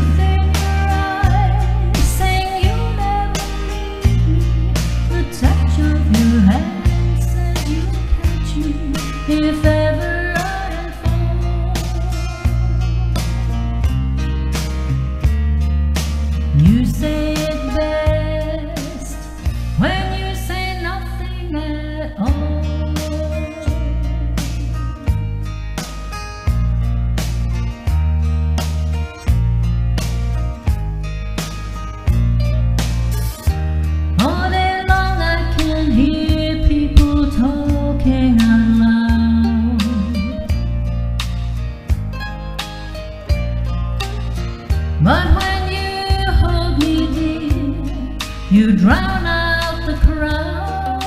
truth in your eyes, saying you'll never leave me. The touch of your hand says you'll catch me if ever I fall. You say it best when you say nothing at all. But when you hold me dear, you drown out the crowd.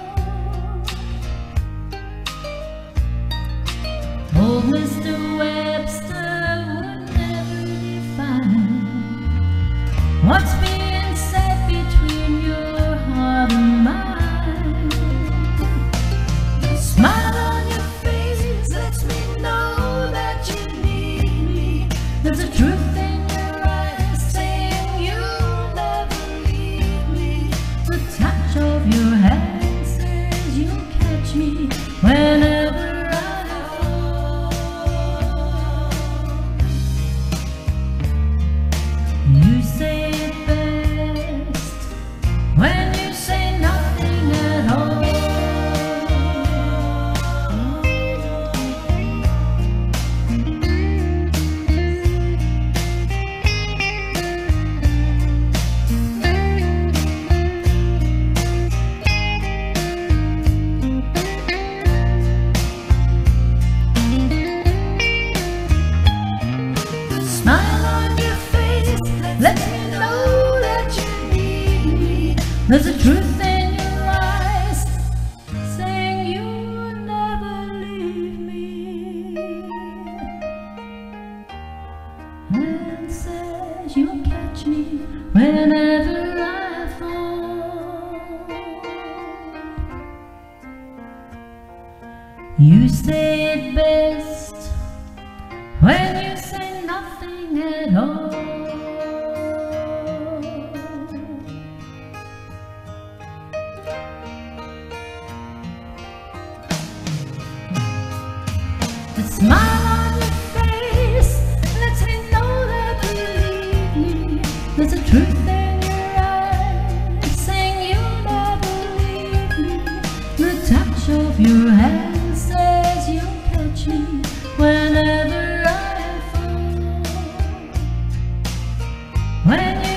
Old Mr. Webster would never define what's being said between your heart and mine. The smile on your face lets me know that you need me. There's a truth in of your hand says you'll catch me whenever I fall. You say it best when you say nothing at all. Let me know that you need me. There's a truth in your eyes saying you'll never leave me, and says you'll catch me whenever I fall. You say it best when you say nothing at all. The smile on your face lets me know that you leave me. There's a truth in your eyes saying you'll never leave me. The touch of your hand says you'll catch me whenever I fall. When